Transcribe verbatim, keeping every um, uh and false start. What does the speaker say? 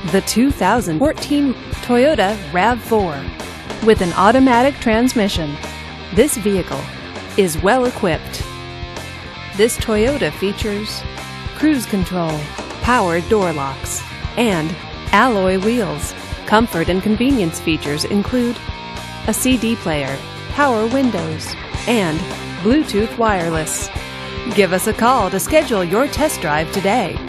the two thousand fourteen Toyota RAV four. With an automatic transmission, this vehicle is well equipped. This Toyota features cruise control, power door locks, and alloy wheels. Comfort and convenience features include a C D player, power windows, and Bluetooth wireless. Give us a call to schedule your test drive today.